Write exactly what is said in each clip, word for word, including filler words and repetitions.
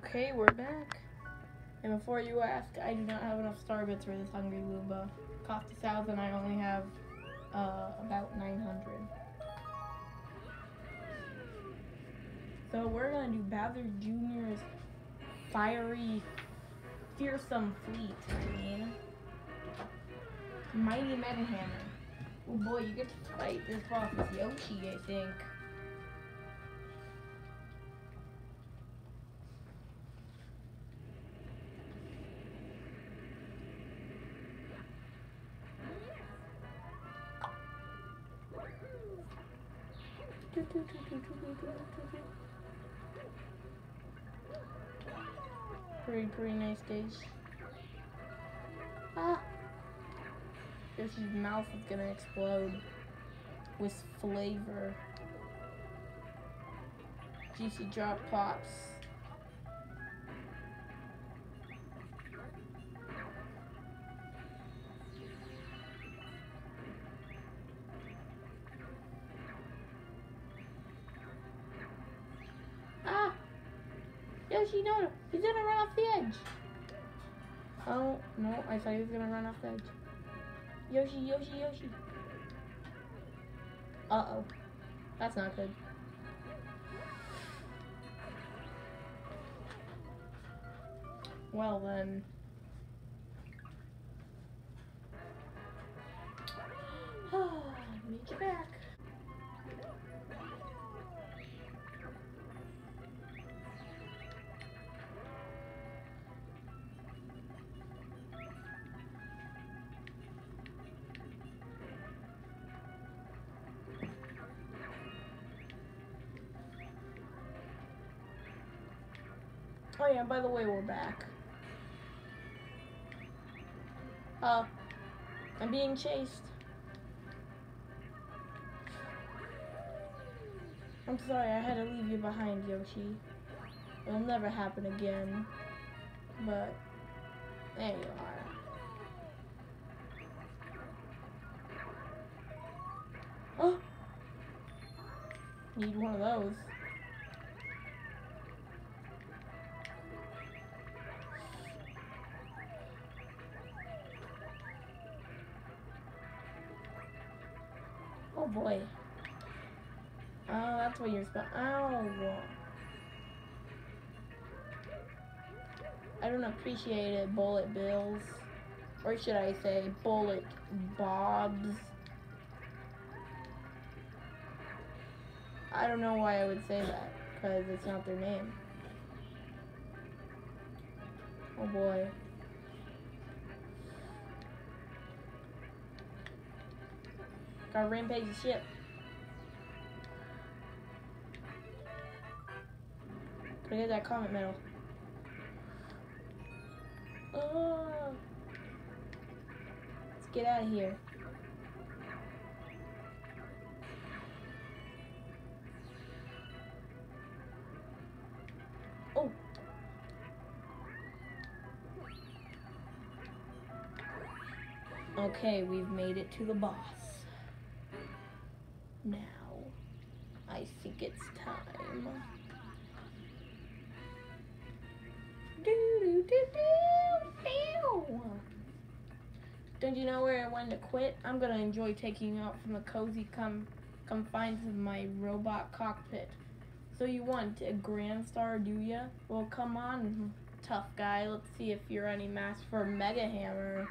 Okay, we're back. And before you ask, I do not have enough star bits for this Hungry Loomba. Cost a thousand, I only have uh, about nine hundred. So we're gonna do Bowser Junior's Fiery Fearsome Fleet, I mean. Mighty Mega Hammer. Oh boy, you get to fight this boss with Yoshi, I think. Pretty, pretty nice stage. Ah! Yoshi's mouth is gonna explode with flavor. Juicy drop pops. Ah! Yoshi, no! He's gonna run off the edge! Oh, no, I thought he was gonna run off the edge. Yoshi, Yoshi, Yoshi. Uh-oh. That's not good. Well then. Meet you back. Oh yeah, by the way, we're back. Uh, I'm being chased. I'm sorry, I had to leave you behind, Yoshi. It'll never happen again. But, there you are. Oh! Need one of those. Oh boy. Oh, that's what you're supposed. Ow. I don't appreciate it, Bullet Bills. Or should I say, Bullet Bobs. I don't know why I would say that, because it's not their name. Oh boy. Gotta rampage the ship. Gotta get that comet medal. Oh. Let's get out of here. Oh. Okay, we've made it to the boss. Now, I think it's time. Do do do do do. Don't you know where I wanted to quit? I'm gonna enjoy taking you out from the cozy com confines of my robot cockpit. So you want a Grand Star, do ya? Well, come on, tough guy. Let's see if you're any match for Mega Hammer.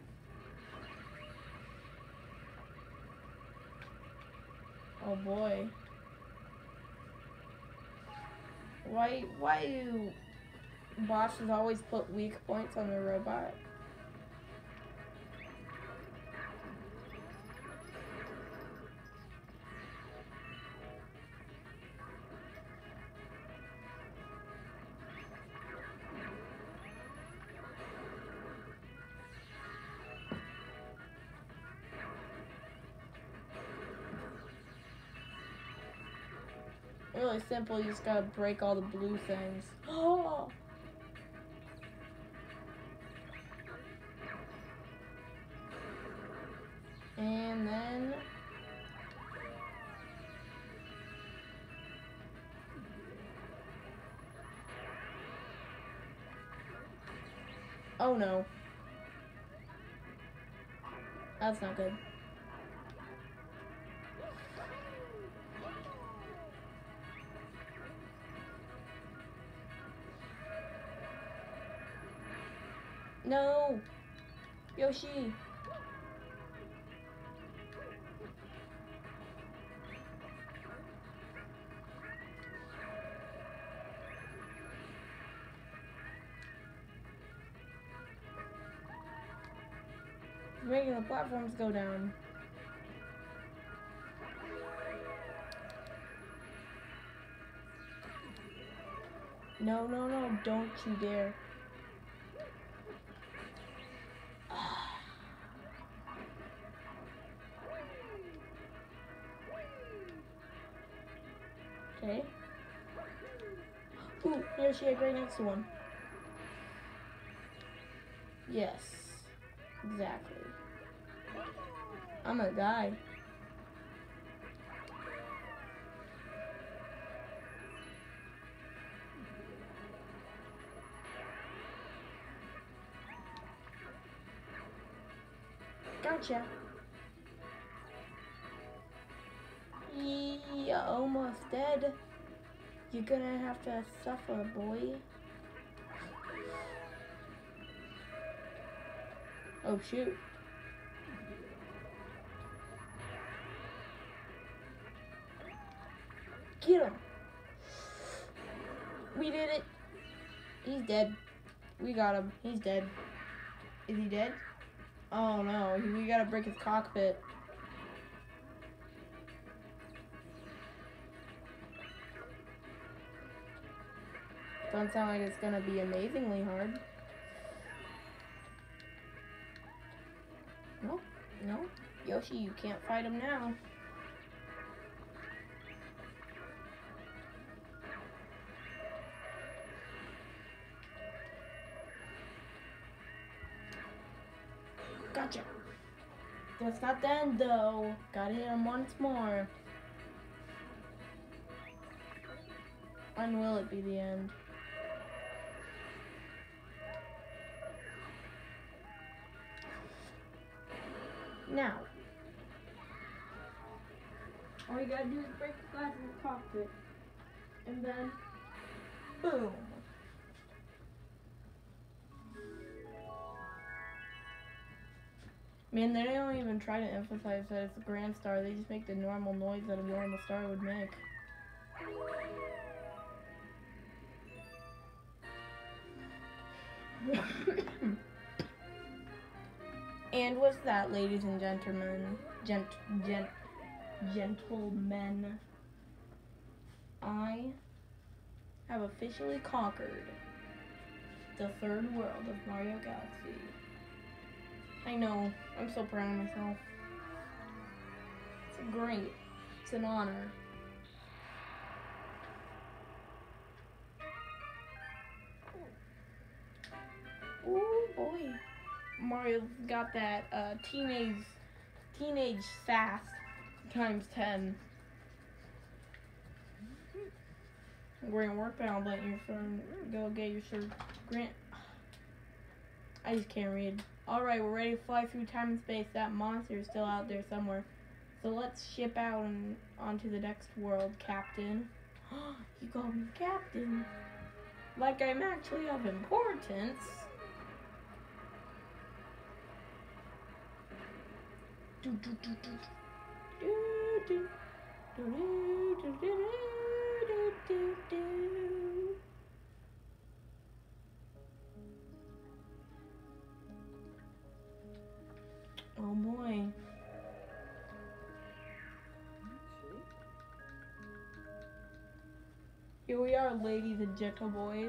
Oh boy. Why why do bosses always put weak points on the robot? Really simple, you just gotta break all the blue things. Oh! And then... Oh no. That's not good. No! Yoshi! Making the platforms go down. No, no, no, don't you dare. Okay. Ooh, here's she right next to one. Yes. Exactly. I'm gonna die. Gotcha. You're almost dead. You're gonna have to suffer, boy. Oh, shoot. Get him. We did it. He's dead. We got him. He's dead. Is he dead? Oh no, we gotta break his cockpit. Don't sound like it's gonna be amazingly hard. No, no. Yoshi, you can't fight him now. Gotcha. That's not the end though. Gotta hit him once more. When will it be the end? Now. All you gotta do is break the glass in the cockpit. And then, boom. Man, they don't even try to emphasize that it's a grand star. They just make the normal noise that a normal star would make. And what's that, ladies and gentlemen? Gent, gent, gentlemen. I have officially conquered the third world of Mario Galaxy. I know, I'm so proud of myself. It's great. It's an honor. Ooh boy. Mario's got that uh, teenage teenage sass times ten. Grant work bound, let your son go get your shirt. Grant. I just can't read. Alright, we're ready to fly through time and space. That monster is still out there somewhere. So let's ship out and onto the next world, Captain. You called me Captain. Like I'm actually of importance. Do, do, do, do. Do, do. Do, do, do, do, do, do, do. Oh boy. Here we are, ladies and gentle boys.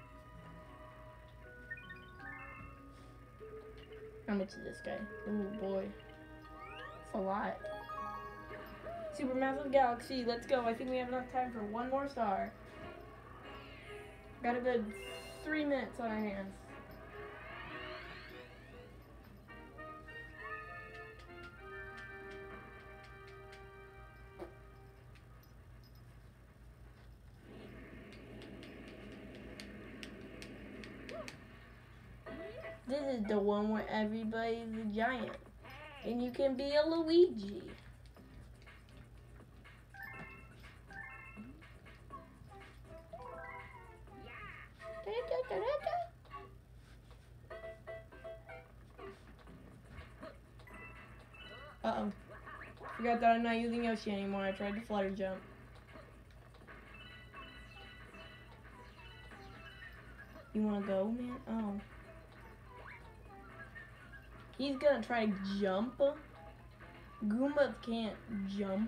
How much is this guy? Oh boy. It's a lot. Supermassive Galaxy, let's go. I think we have enough time for one more star. Got a good three minutes on our hands. This is the one where everybody's a giant. And you can be a Luigi. Uh-oh. Forgot that I'm not using Yoshi anymore. I tried to flutter jump. You wanna go, man? Oh. He's gonna try to jump. Goombas can't jump.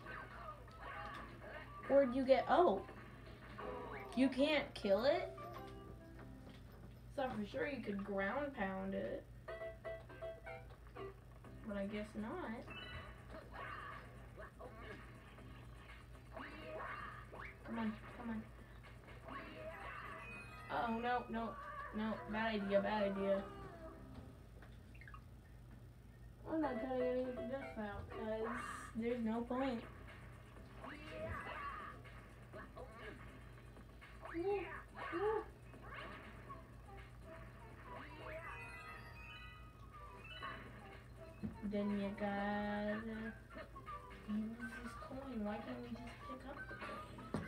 Where'd you get? Oh. You can't kill it? Thought for sure you could ground pound it. But I guess not. Come on, come on. Oh, no, no, no. Bad idea, bad idea. I'm not gonna get the death out, because there's no point. Then you gotta use this coin. Why can't we just pick up the coin?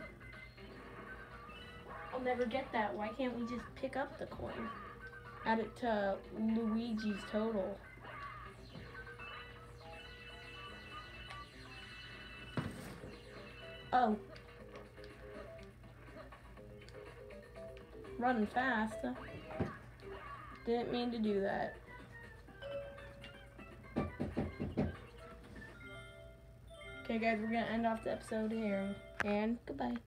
I'll never get that. Why can't we just pick up the coin? Add it to Luigi's total. Oh. Running fast. Didn't mean to do that. Okay guys, we're gonna end off the episode here. And goodbye.